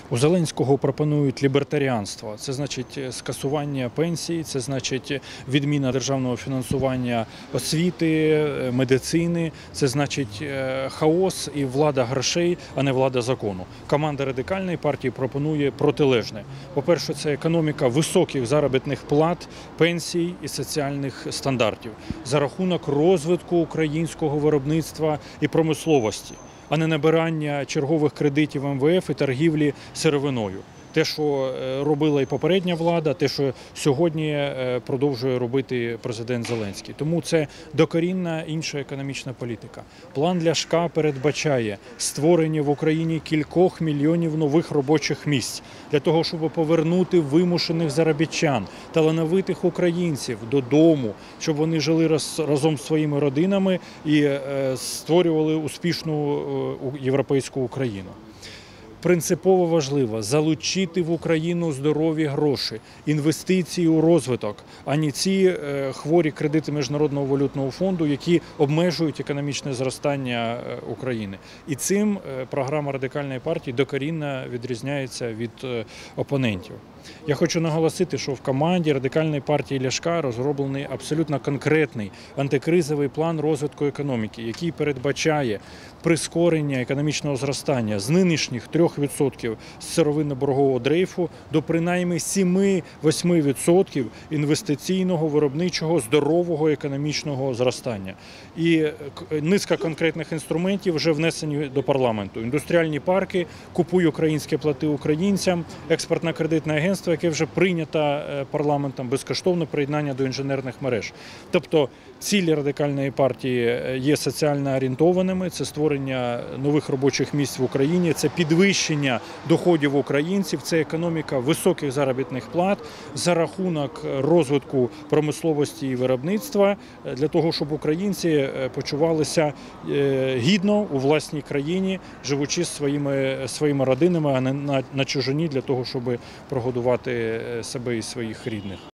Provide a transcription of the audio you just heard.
У Зеленського пропонують лібертаріанство. Це значить скасування пенсій, це значить відміна державного фінансування освіти, медицини, це значить хаос і влада грошей, а не влада закону. Команда Радикальної партії пропонує протилежне. По-перше, це економіка високих заробітних плат, пенсій і соціальних стандартів за рахунок розвитку українського виробництва і промисловості, а не набирання чергових кредитів МВФ і торгівлі сировиною. Те, що робила і попередня влада, те, що сьогодні продовжує робити президент Зеленський. Тому це докорінна інша економічна політика. План Ляшка передбачає створення в Україні кількох мільйонів нових робочих місць для того, щоб повернути вимушених заробітчан, талановитих українців додому, щоб вони жили разом з своїми родинами і створювали успішну європейську Україну. Принципово важливо залучити в Україну здорові гроші, інвестиції у розвиток, а не ці хворі кредити Міжнародного валютного фонду, які обмежують економічне зростання України. І цим програма Радикальної партії докорінно відрізняється від опонентів. Я хочу наголосити, що в команді Радикальної партії Ляшка розроблений абсолютно конкретний антикризовий план розвитку економіки, який передбачає прискорення економічного зростання з нинішніх 3% з сировинно-боргового дрейфу до принаймні 7-8% інвестиційного, виробничого, здорового економічного зростання. І низка конкретних інструментів вже внесені до парламенту. Індустріальні парки, купуй українське, плати українцям, експортно-кредитне агентство, яке вже прийнято парламентом, безкоштовне приєднання до інженерних мереж. Тобто цілі Радикальної партії є соціально орієнтованими, це створення нових робочих місць в Україні, це підвищення доходів українців, це економіка високих заробітних плат за рахунок розвитку промисловості і виробництва, для того, щоб українці почувалися гідно у власній країні, живучи зі своїми родинами, а не на чужині, для того, щоб прогодувати себе і своїх рідних.